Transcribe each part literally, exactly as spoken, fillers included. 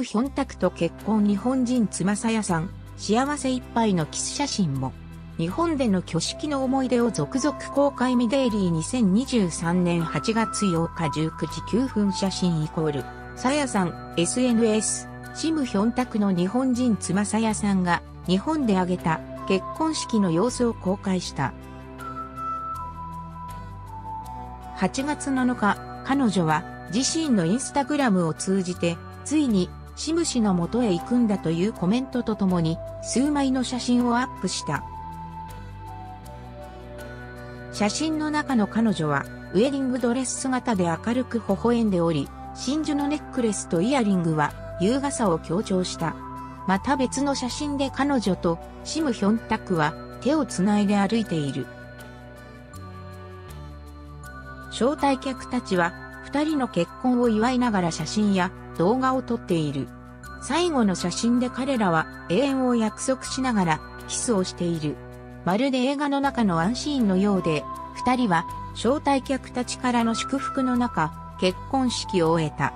ム・ヒョンタクと結婚日本人妻さやさん、幸せいっぱいのキス写真も。日本での挙式の思い出を続々公開ミデイリーにせんにじゅうさんねんはちがつようかじゅうくじきゅうふん写真イコール。さやさん、エスエヌエス、シム・ヒョンタクの日本人妻さやさんが日本で挙げた結婚式の様子を公開した。はちがつなのか、彼女は自身のインスタグラムを通じて、ついにシム氏の元へ行くんだというコメントとともに、数枚の写真をアップした。写真の中の彼女は、ウェディングドレス姿で明るく微笑んでおり、真珠のネックレスとイヤリングは優雅さを強調した。また別の写真で彼女とシム・ヒョンタクは手をつないで歩いている。招待客たちは二人の結婚を祝いながら写真や動画を撮っている。最後の写真で彼らは永遠を約束しながらキスをしている。まるで映画の中のワンシーンのようで、二人は招待客たちからの祝福の中、結婚式を終えた。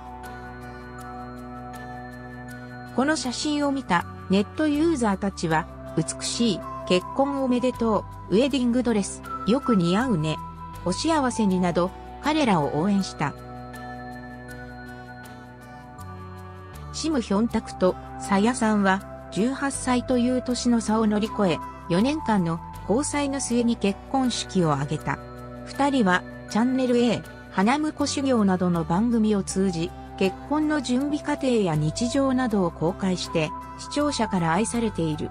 この写真を見たネットユーザーたちは、美しい、結婚おめでとう、ウェディングドレス、よく似合うね、お幸せになど、彼らを応援した。シム・ヒョンタクとさやさんは、じゅうはっさいという年の差を乗り越え、よねんかんの交際の末に結婚式を挙げた。二人は、チャンネル A、花婿修行などの番組を通じ、結婚の準備過程や日常などを公開して、視聴者から愛されている。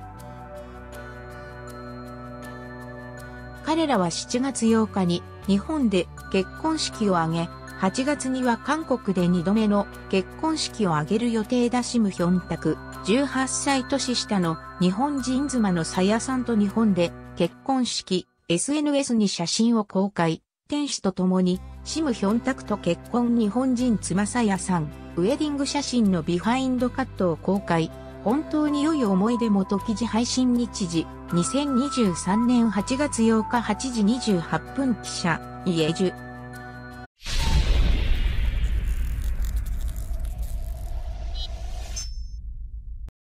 彼らはしちがつようかに日本で結婚式を挙げ、はちがつには韓国でにどめの結婚式を挙げる予定だ。シム・ヒョンタク、じゅうはっさい年下の日本人妻のさやさんと日本で結婚式、エスエヌエス に写真を公開。天使と共に、シム・ヒョンタクと結婚日本人妻さやさん、ウェディング写真のビハインドカットを公開。本当に良い思い出元記事配信日時、にせんにじゅうさんねんはちがつようかはちじにじゅうはっぷん記者、イエジュ。